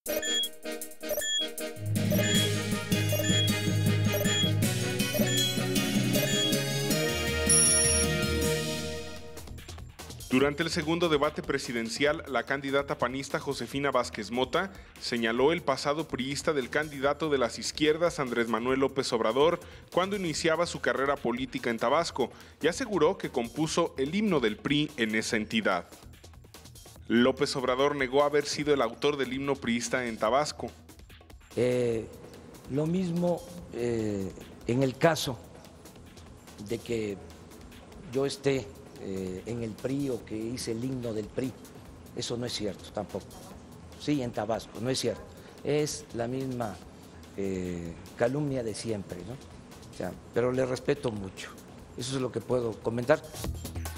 Durante el segundo debate presidencial, la candidata panista Josefina Vázquez Mota señaló el pasado priista del candidato de las izquierdas Andrés Manuel López Obrador cuando iniciaba su carrera política en Tabasco y aseguró que compuso el himno del PRI en esa entidad. López Obrador negó haber sido el autor del himno priista en Tabasco. Lo mismo en el caso de que yo esté en el PRI o que hice el himno del PRI, eso no es cierto tampoco. Sí, en Tabasco, no es cierto. Es la misma calumnia de siempre, ¿no? O sea, pero le respeto mucho. Eso es lo que puedo comentar.